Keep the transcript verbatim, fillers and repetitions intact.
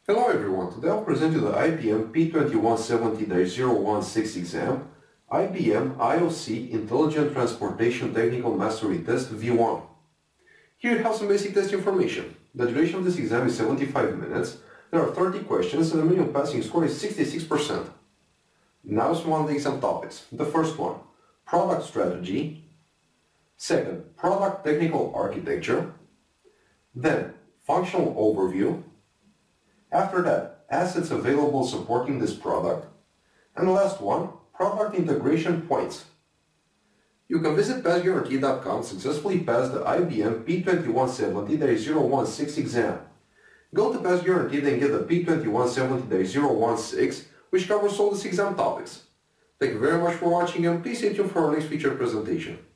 Hello everyone, today I'll present you the I B M P two one seven zero dash zero one six exam, I B M I O C Intelligent Transportation Technical Mastery Test V one. Here you have some basic test information. The duration of this exam is seventy-five minutes, there are thirty questions and the minimum passing score is sixty-six percent. Now some of the exam topics. The first one, product strategy. Second, product technical architecture. Then, functional overview. After that, assets available supporting this product. And the last one, product integration points. You can visit pass guarantee dot com to successfully pass the I B M P two one seven zero dash zero one six exam. Go to Pass Guaranteed and get the P two one seven zero dash zero one six, which covers all these exam topics. Thank you very much for watching and please stay tuned for our next featured presentation.